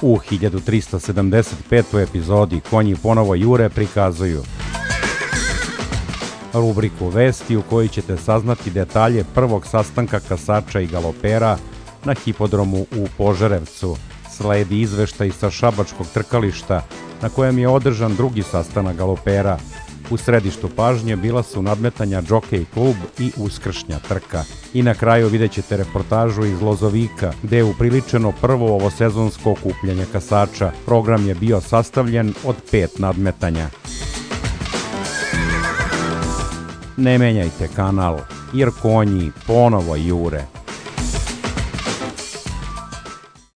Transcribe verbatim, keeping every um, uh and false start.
U hiljadu trista sedamdeset petoj epizodi Konji ponovo jure prikazuju rubriku Vesti u kojoj ćete saznati detalje prvog sastanka kasača i galopera na hipodromu u Požarevcu. Sledi izveštaj sa šabačkog trkališta na kojem je održan drugi sastanak galopera. U središtu pažnje bila su nadmetanja Džokej klub i uskršnja trka. I na kraju vidjet ćete reportažu iz Lozovika, gde je upriličeno prvo ovosezonsko okupljanje kasača. Program je bio sastavljen od pet nadmetanja. Ne menjajte kanal, jer konji ponovo jure.